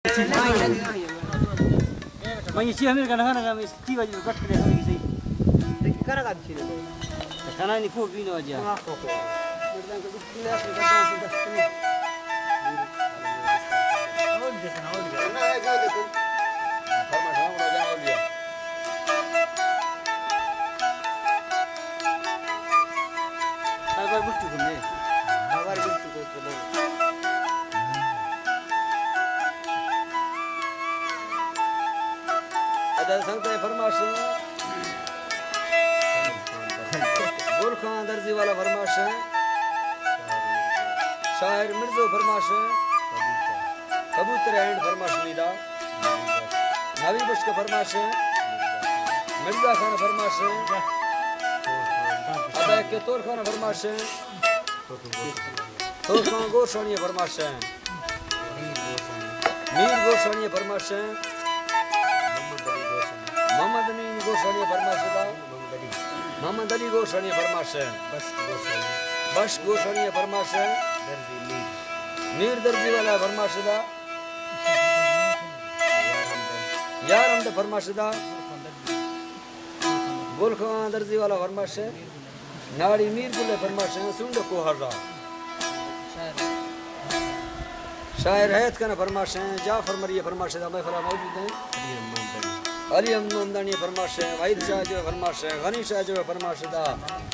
मैं ये हमें करना ना मैं ती वाली कट के हमें किसी करा का छी खाना नहीं को भी ना जा संगत फरमाश गुल खान दर्जी वाला फरमाश शायर मिर्जो फरमाश कबूतर एंड फरमाश मीरा नवी बश का फरमाश मिर्जा खान फरमाश अदा के तोर खान फरमाश तोर खान गोशानी फरमाश मीर गोशानी फरमाश मोहम्मद अमीन गोशानी फरमाश मोहम्मद अली गोशानी फरमाश बश गोशानी फरमाश मीर दर्जी वाला फरमाश यार हमद फरमाश गुल खान दर्जी वाला फरमाश नाड़ी मीर गुल फरमाश सुंड को हर्रा शायर हैत का फरमाश जाफर मरिया फरमाश मैं फरा मौजूद हैं अली अमदानी फरमाश है वाहिद शाह जो फरमाश है गनी शाह जो फरमाश दा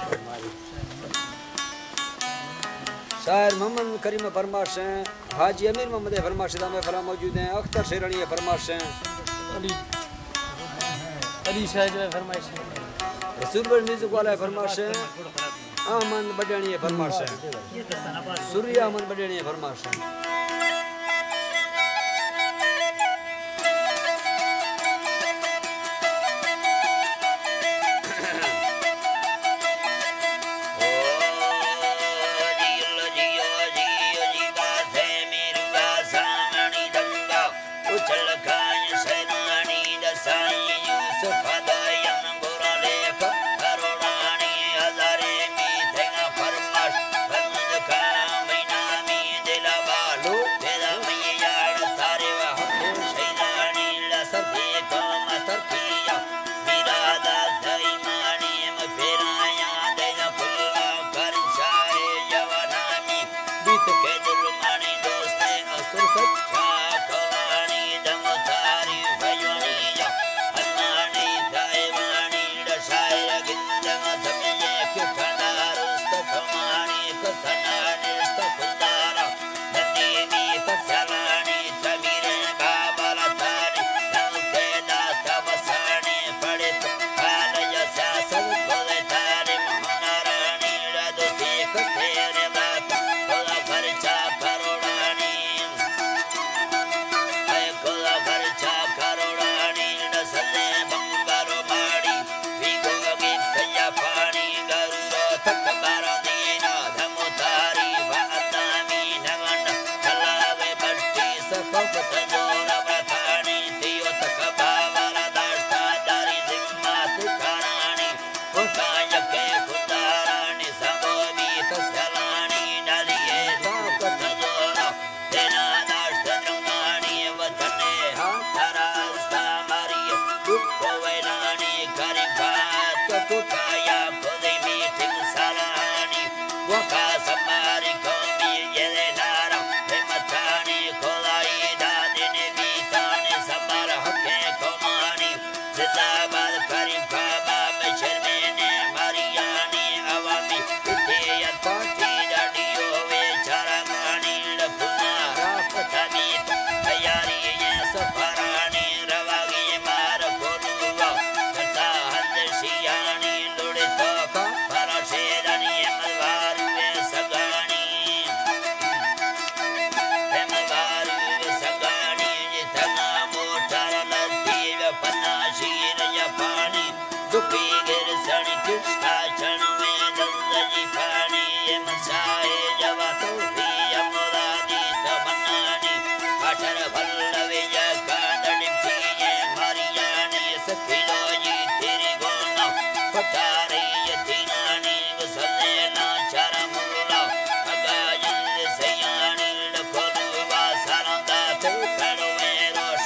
शायर मोहम्मद करीम फरमाश है हाजी अमीर मोहम्मद फरमाश दा में फरा मौजूद हैं अख्तर शेरानी फरमाश है अली शाह जो फरमाश है रसूलपुर म्यूजिक वाला फरमाश है अहमद बडानी फरमाश है सूर्या अहमद बडानी फरमाश है Doste asur saccha tolani dam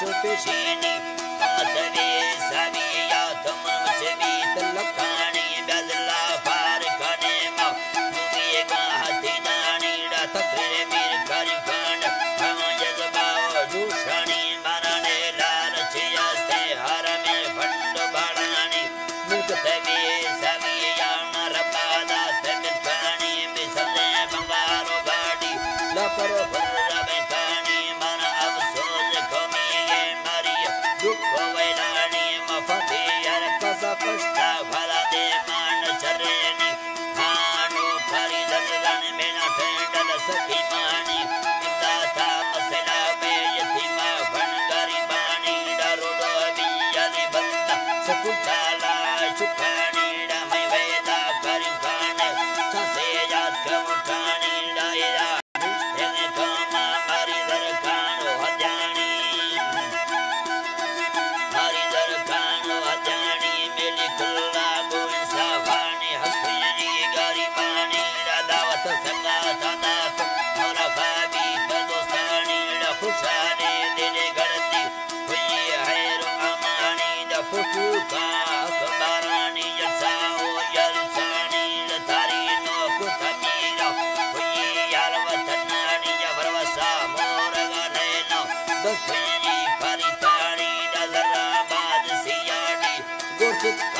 पेशीनी तवे सविया तमन चबी तलकानी बदला पार कने मा मुए गा हती दानी डा तकरे मीर कर कांड हम जगबाओ दूषणी मरने लाल चियास्ते हर में फंड बड़ानी मुक तवे सविया नरपादा तमिल कानी बिसले बंगारो गाड़ी लकरो फर्रा कानी मन अफसोस कमी मरिया दुख वैलानी मफती हर कसा पश्ता भला दे मान चरेनी हानो खरी दलन मेना ठंडल सखी मानी दाता मसला में यतीमा फन गरीबानी डरो दो बियानी बंदा सकुताला चुकानी डमै वेदा करी खाने चसे जात कमुठानी डायरा निष्ठे कामा मारी दर कानो हजानी मारी दर कानो हजानी मेली कुल्ला गोविंद सावानी हस्ती गरीबानी दावत संगा दात मोरा खाबी दोस्तानी खुशानी दिने गड़ती हुई हैरो अमानी दफुकू का अखबारानी जलसाओ जलसानी लतारी नो कुतमीरा हुई यार वतनानी जबरवसा मोरगा नैनो दफुई परितानी दजरा बाद सियानी गोरसुत